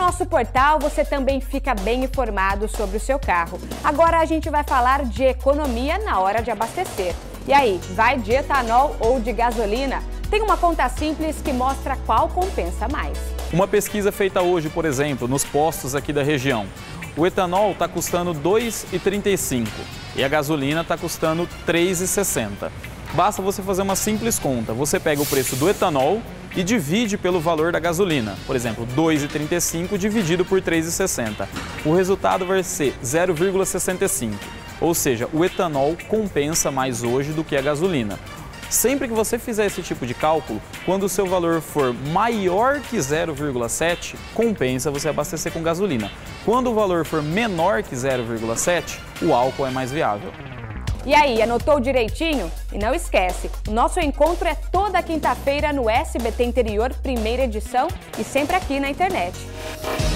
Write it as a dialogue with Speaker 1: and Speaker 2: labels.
Speaker 1: nosso portal você também fica bem informado sobre o seu carro. Agora a gente vai falar de economia na hora de abastecer. E aí, vai de etanol ou de gasolina? Tem uma conta simples que mostra qual compensa mais.
Speaker 2: Uma pesquisa feita hoje, por exemplo, nos postos aqui da região. O etanol está custando R$ 2,35 e a gasolina está custando R$ 3,60. Basta você fazer uma simples conta. Você pega o preço do etanol e divide pelo valor da gasolina. Por exemplo, R$ 2,35 dividido por R$ 3,60. O resultado vai ser 0,65. Ou seja, o etanol compensa mais hoje do que a gasolina. Sempre que você fizer esse tipo de cálculo, quando o seu valor for maior que 0,7, compensa você abastecer com gasolina. Quando o valor for menor que 0,7, o álcool é mais viável.
Speaker 1: E aí, anotou direitinho? E não esquece, o nosso encontro é toda quinta-feira no SBT Interior, primeira edição, e sempre aqui na internet.